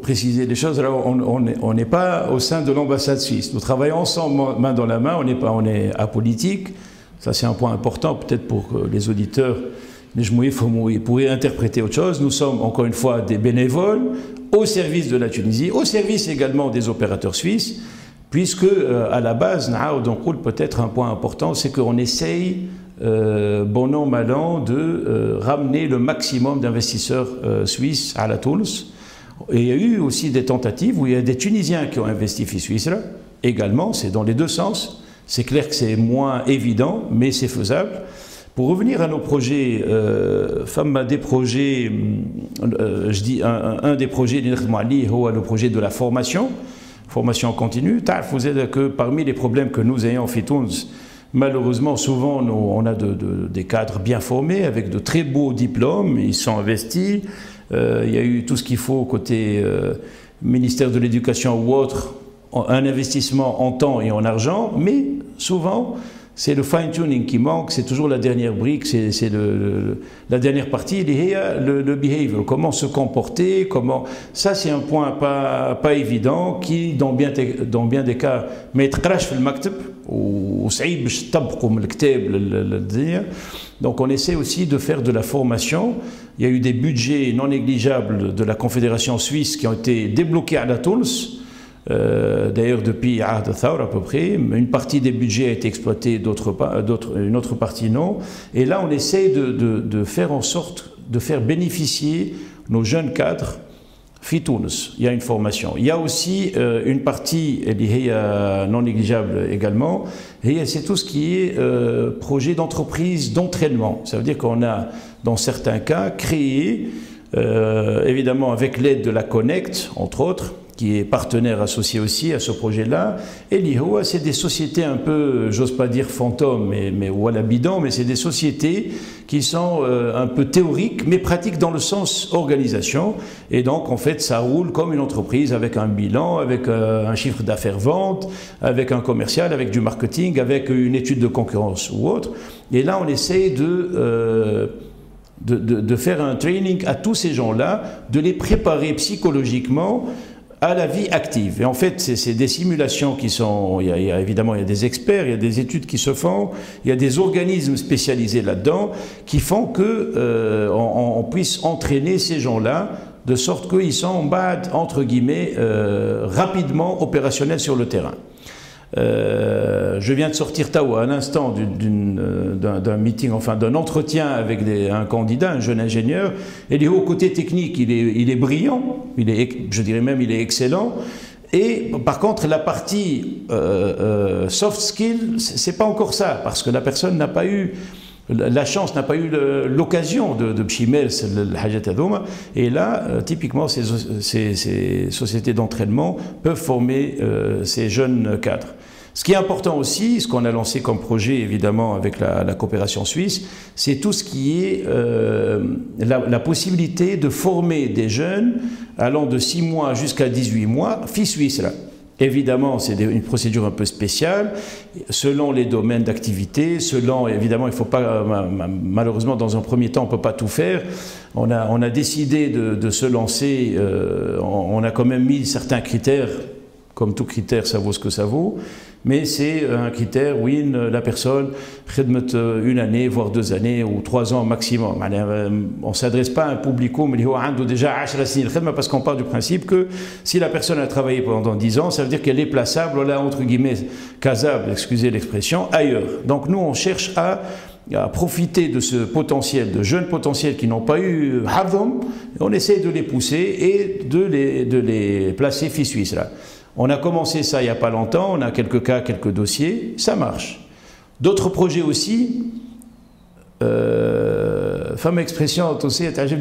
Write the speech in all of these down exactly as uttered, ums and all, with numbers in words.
préciser les choses. Alors, on n'est pas au sein de l'ambassade suisse. Nous travaillons ensemble, main dans la main. On n'est pas, on est apolitique. Ça, c'est un point important, peut-être pour les auditeurs. Les Jmouïs pourraient interpréter autre chose. Nous sommes, encore une fois, des bénévoles au service de la Tunisie, au service également des opérateurs suisses, puisque, euh, à la base, peut-être un point important, c'est qu'on essaye, euh, bon an, mal an, de euh, ramener le maximum d'investisseurs euh, suisses à la Toulouse. Et il y a eu aussi des tentatives où il y a des Tunisiens qui ont investi en Suisse, là, également, c'est dans les deux sens. C'est clair que c'est moins évident, mais c'est faisable. Pour revenir à nos projets, euh, femme des projets, euh, je dis un, un des projets, le projet de la formation, formation continue. Vous êtes que parmi les problèmes que nous ayons en Fitouns, malheureusement, souvent, nous, on a de, de, des cadres bien formés, avec de très beaux diplômes, ils sont investis. Euh, il y a eu tout ce qu'il faut côté euh, ministère de l'Éducation ou autre, un investissement en temps et en argent, mais souvent, c'est le fine-tuning qui manque, c'est toujours la dernière brique, c'est le, le, la dernière partie, le, le behavior, comment se comporter, comment... Ça, c'est un point pas, pas évident qui, dans bien, dans bien des cas, met crash dans le maktab, ou c'est باش تطبقوا من الكتاب للدنيا. Donc on essaie aussi de faire de la formation. Il y a eu des budgets non négligeables de la Confédération suisse qui ont été débloqués à la Toulouse. Euh, D'ailleurs, depuis Ahd Thawr à peu près, une partie des budgets a été exploitée, d'autres, une autre partie non. Et là, on essaie de, de, de faire en sorte de faire bénéficier nos jeunes cadres. Fitouns, il y a une formation. Il y a aussi euh, une partie euh, non négligeable également, et c'est tout ce qui est euh, projet d'entreprise d'entraînement. Ça veut dire qu'on a, dans certains cas, créé, euh, évidemment avec l'aide de la Connect, entre autres, qui est partenaire associé aussi à ce projet-là. Et l'I H O A, c'est des sociétés un peu, j'ose pas dire fantômes, mais, mais ou à la bidon, mais c'est des sociétés qui sont euh, un peu théoriques, mais pratiques dans le sens organisation. Et donc, en fait, ça roule comme une entreprise avec un bilan, avec euh, un chiffre d'affaires vente, avec un commercial, avec du marketing, avec une étude de concurrence ou autre. Et là, on essaie de... Euh, de, de, de faire un training à tous ces gens-là, de les préparer psychologiquement à la vie active. Et en fait, c'est des simulations qui sont... Il y, a, il y a évidemment il y a des experts, il y a des études qui se font, il y a des organismes spécialisés là-dedans qui font qu'on euh, on, on puisse entraîner ces gens-là de sorte qu'ils sont, bad, entre guillemets, euh, rapidement opérationnels sur le terrain. Euh, je viens de sortir Tawa à l'instant d'un meeting, enfin d'un entretien avec des, un candidat, un jeune ingénieur. Et du côté technique, il est, il est brillant, il est, je dirais même il est excellent. Et par contre, la partie euh, euh, soft skill, c'est pas encore ça, parce que la personne n'a pas eu la chance, n'a pas eu l'occasion de, de pchimer le hajat adouma. Et là, euh, typiquement, ces, ces, ces sociétés d'entraînement peuvent former euh, ces jeunes cadres. Ce qui est important aussi, ce qu'on a lancé comme projet, évidemment, avec la, la coopération suisse, c'est tout ce qui est euh, la, la possibilité de former des jeunes allant de six mois jusqu'à dix-huit mois, filles suisses, là. Évidemment, c'est une procédure un peu spéciale, selon les domaines d'activité, selon, évidemment, il ne faut pas, malheureusement, dans un premier temps, on ne peut pas tout faire. On a, on a décidé de, de se lancer, euh, on, on a quand même mis certains critères, comme tout critère, ça vaut ce que ça vaut, mais c'est un critère, oui, la personne khidmet une année, voire deux années, ou trois ans maximum. On ne s'adresse pas à un public mais il a déjà parce qu'on part du principe que si la personne a travaillé pendant dix ans, ça veut dire qu'elle est plaçable, là, entre guillemets, casable, excusez l'expression, ailleurs. Donc nous, on cherche à à profiter de ce potentiel, de jeunes potentiels qui n'ont pas eu Hadhom, on essaie de les pousser et de les, de les placer filles suisses là. On a commencé ça il n'y a pas longtemps, on a quelques cas, quelques dossiers, ça marche. D'autres projets aussi, euh, femme expression aussi,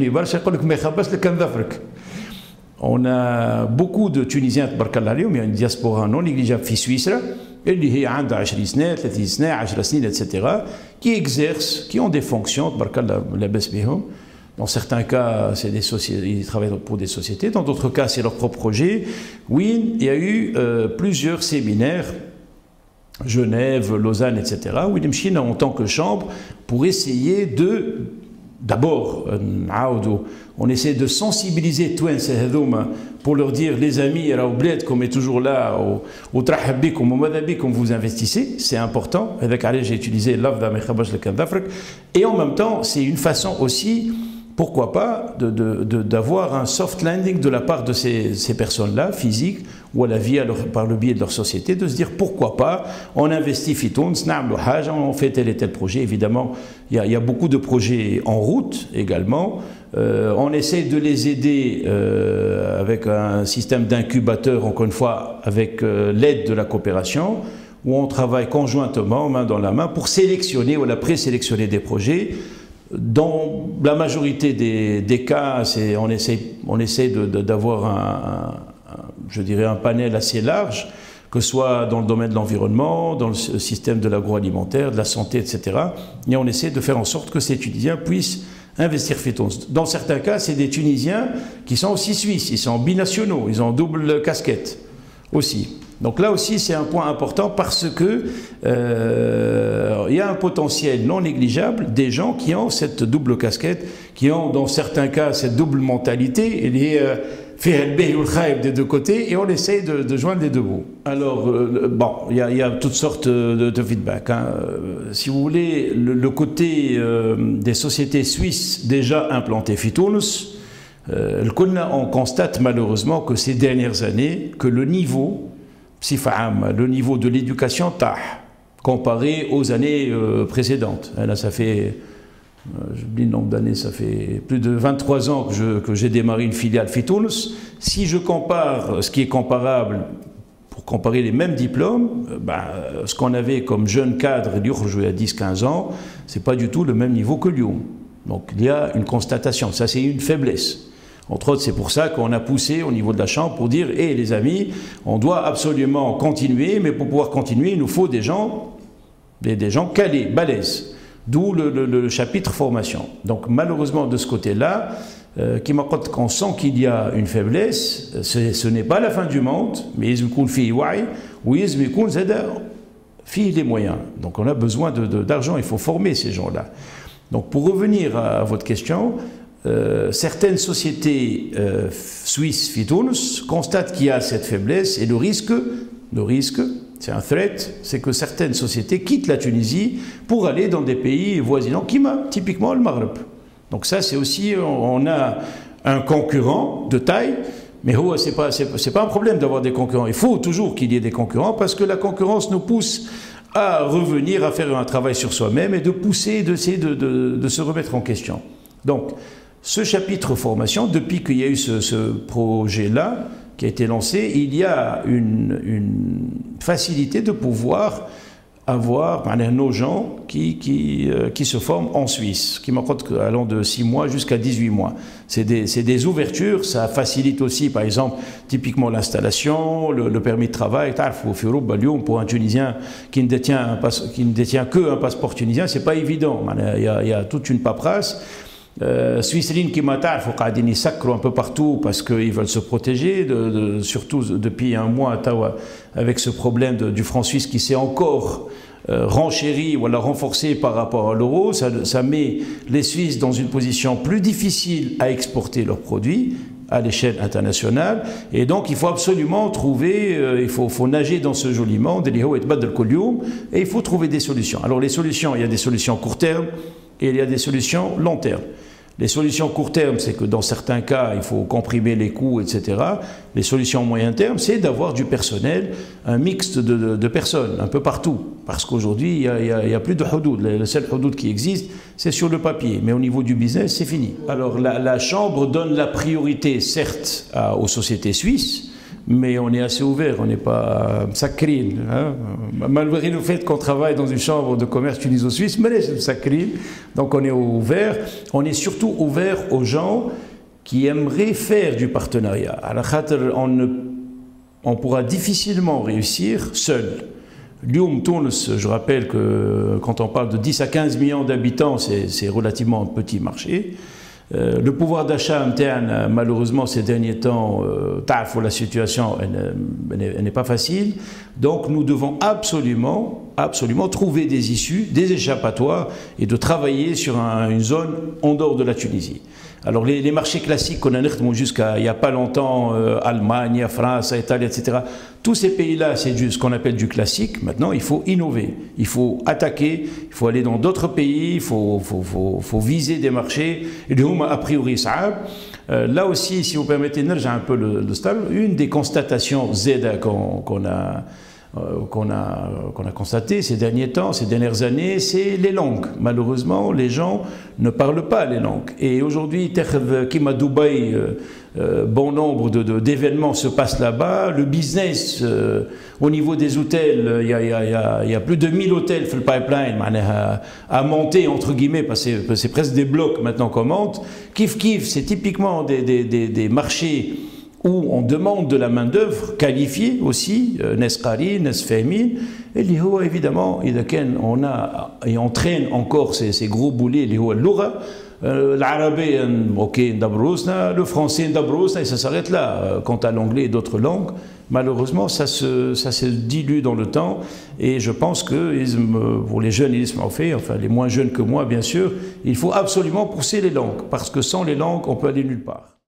on a beaucoup de Tunisiens, il y a une diaspora non négligeable filles suisses là, اللي هي عندها عشرين سنة ثلاثين سنة عشر سنين et cetera qui exercent, qui ont des fonctions dans certains cas c'est des sociétés, ils travaillent pour des sociétés, dans d'autres cas c'est leur propre projet. Oui, il y a eu euh, plusieurs séminaires Genève, Lausanne, et cetera où ils en tant que chambre pour essayer de d'abord on essaie de sensibiliser tous ces pour leur dire, les amis, comme est toujours là, au Trahabi, comme au Madabi, comme vous investissez, c'est important. Avec Ali, j'ai utilisé l'Afda Mekhabash le Kandafrak. Et en même temps, c'est une façon aussi, pourquoi pas, d'avoir un soft landing de la part de ces, ces personnes-là, physiques, ou à la vie à leur, par le biais de leur société, de se dire pourquoi pas, on investit Fitoun, on fait tel et tel projet. Évidemment, il y, y a beaucoup de projets en route également. Euh, on essaie de les aider euh, avec un système d'incubateur, encore une fois, avec euh, l'aide de la coopération, où on travaille conjointement, main dans la main, pour sélectionner ou la présélectionner des projets. Dans la majorité des, des cas, on essaie, on essaie d'avoir un, un, je dirais un panel assez large, que ce soit dans le domaine de l'environnement, dans le système de l'agroalimentaire, de la santé, et cetera. Et on essaie de faire en sorte que ces Tunisiens puissent investir Fitoun. Dans certains cas, c'est des Tunisiens qui sont aussi suisses, ils sont binationaux, ils ont double casquette aussi. Donc là aussi, c'est un point important parce que euh, il y a un potentiel non négligeable des gens qui ont cette double casquette, qui ont dans certains cas cette double mentalité, et les fait le ou le des deux côtés, et on essaie de, de joindre les deux bouts. Alors, euh, bon, il y, y a toutes sortes de, de feedback. Hein. Euh, si vous voulez, le, le côté euh, des sociétés suisses déjà implantées Fitounus, euh, on constate malheureusement que ces dernières années, que le niveau le niveau de l'éducation comparé aux années euh, précédentes. Et là, ça fait, euh, j'oublie le nombre d'années, ça fait plus de vingt-trois ans que j'ai démarré une filiale Fitounus. Si je compare ce qui est comparable, pour comparer les mêmes diplômes, euh, ben, ce qu'on avait comme jeune cadre il y a dix quinze ans, c'est pas du tout le même niveau que Lyon. Donc il y a une constatation, ça c'est une faiblesse. Entre autres, c'est pour ça qu'on a poussé au niveau de la Chambre pour dire « Hé, les amis, on doit absolument continuer, mais pour pouvoir continuer, il nous faut des gens, des, des gens calés, balèzes. » D'où le, le, le chapitre formation. Donc malheureusement, de ce côté-là, euh, qu'on sent qu'il y a une faiblesse, ce n'est pas la fin du monde, mais il y a les moyens. Donc on a besoin d'argent, il faut former ces gens-là. Donc pour revenir à, à votre question, Euh, certaines sociétés euh, suisses Fitounus constatent qu'il y a cette faiblesse et le risque, le risque, c'est un threat, c'est que certaines sociétés quittent la Tunisie pour aller dans des pays voisinants, Kima, typiquement le Maghreb. Donc ça c'est aussi, on, on a un concurrent de taille, mais oh, c'est pas, c'est pas un problème d'avoir des concurrents. Il faut toujours qu'il y ait des concurrents parce que la concurrence nous pousse à revenir, à faire un travail sur soi-même et de pousser, d'essayer de, de, de se remettre en question. Donc, ce chapitre formation, depuis qu'il y a eu ce, ce projet-là qui a été lancé, il y a une, une facilité de pouvoir avoir nos gens qui, qui, euh, qui se forment en Suisse, qui m'accordent allant de six mois jusqu'à dix-huit mois. C'est des, des ouvertures, ça facilite aussi, par exemple, typiquement l'installation, le, le permis de travail. Pour un Tunisien qui ne détient, un, qui ne détient que un passeport tunisien, c'est pas évident. Il y a, il y a toute une paperasse. Euh, Swissline qui m'attend, il faut qu'ils sacrent un peu partout parce qu'ils veulent se protéger, de, de, surtout depuis un mois avec ce problème de, du franc suisse qui s'est encore euh, renchéri ou alors renforcé par rapport à l'euro. Ça, ça met les Suisses dans une position plus difficile à exporter leurs produits à l'échelle internationale, et donc il faut absolument trouver, euh, il faut, faut nager dans ce joli monde, et il faut trouver des solutions. Alors les solutions, il y a des solutions court terme et il y a des solutions long terme. Les solutions court terme, c'est que dans certains cas, il faut comprimer les coûts, et cetera. Les solutions moyen terme, c'est d'avoir du personnel, un mixte de, de, de personnes, un peu partout. Parce qu'aujourd'hui, il n'y a, a, a plus de houdoud. Le seul houdoud qui existe, c'est sur le papier. Mais au niveau du business, c'est fini. Alors, la, la Chambre donne la priorité, certes, à, aux sociétés suisses, mais on est assez ouvert, on n'est pas sacrine. Hein. Malgré le fait qu'on travaille dans une chambre de commerce tuniso-suisse, mais c'est sacrine. Donc on est ouvert. On est surtout ouvert aux gens qui aimeraient faire du partenariat. On, ne, on pourra difficilement réussir seul. Lyoum, Tunis, je rappelle que quand on parle de dix à quinze millions d'habitants, c'est relativement un petit marché. Euh, le pouvoir d'achat interne, malheureusement, ces derniers temps, euh, la situation n'est pas facile. Donc, nous devons absolument, absolument trouver des issues, des échappatoires et de travailler sur un, une zone en dehors de la Tunisie. Alors les, les marchés classiques qu'on a jusqu'à il n'y a pas longtemps, euh, Allemagne, France, Italie, et cetera, tous ces pays-là, c'est ce qu'on appelle du classique. Maintenant, il faut innover, il faut attaquer, il faut aller dans d'autres pays, il faut, faut, faut, faut viser des marchés. Et a priori, ça. Euh, là aussi, si vous permettez, j'ai un peu le, le stade. Une des constatations Z qu'on qu'on a Euh, qu'on a, qu'on a constaté ces derniers temps, ces dernières années, c'est les langues. Malheureusement, les gens ne parlent pas les langues. Et aujourd'hui, comme à Dubaï, euh, euh, bon nombre de, de, d'événements se passent là-bas. Le business, euh, au niveau des hôtels, il y a, y a, y a plus de mille hôtels sur le pipeline à, à monter, entre guillemets, parce que c'est presque des blocs maintenant qu'on monte. Kif Kif, c'est typiquement des, des, des, des marchés où on demande de la main-d'œuvre qualifiée aussi, Nesqari, Nesfahmin, et évidemment, on a et on traîne encore ces, ces gros boulets, l'arabe, ok, le français, et ça s'arrête là. Quant à l'anglais et d'autres langues, malheureusement, ça se, ça se dilue dans le temps, et je pense que pour les jeunes, ils ont fait, enfin les moins jeunes que moi, bien sûr, il faut absolument pousser les langues, parce que sans les langues, on peut aller nulle part.